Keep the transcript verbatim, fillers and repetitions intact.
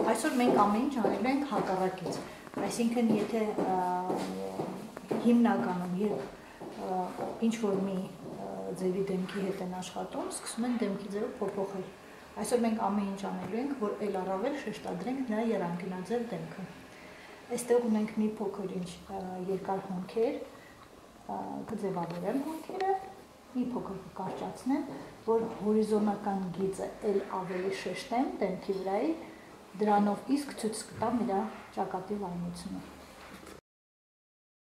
Այսօր մենք ամեն ինչ անելու ենք հակառակից, այսինքն եթե հիմնականում երբ ինչ-որ մի ձևի դեմքի հետ են աշխատում, սկսում են դեմքի ձևը փոփոխել։ Այսօր մենք ամեն ինչ անելու ենք, որ էլ առավել շեշտադրենք նրա եռանկյունաձև դեմքը։ Այստեղ ունենք մի փոքր ինչ երկար հոնքեր, կձևավորեմ հոնքերը, մի փոքր կկարճացնեմ, որ հորիզոնական գիծը էլ ավելի շեշտեմ դեմքի վրայի, դրանով իսկ ցույց կտամ նրա ճակատի լայնությունը։